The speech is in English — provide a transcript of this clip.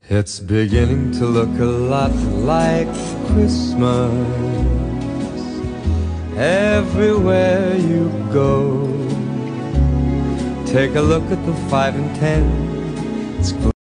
It's beginning to look a lot like Christmas everywhere you go. Take a look at the 5 and 10. It's